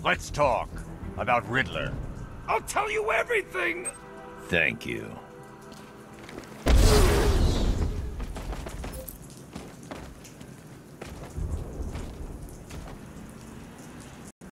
Let's talk about Riddler. I'll tell you everything! Thank you.